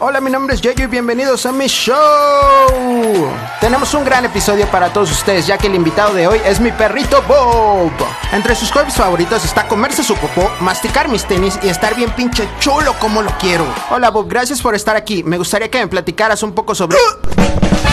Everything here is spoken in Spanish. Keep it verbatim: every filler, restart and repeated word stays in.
Hola, mi nombre es Yayo y bienvenidos a mi show. Tenemos un gran episodio para todos ustedes, ya que el invitado de hoy es mi perrito Bob. Entre sus hobbies favoritos está comerse su popó, masticar mis tenis y estar bien pinche chulo como lo quiero. Hola Bob, gracias por estar aquí. Me gustaría que me platicaras un poco sobre...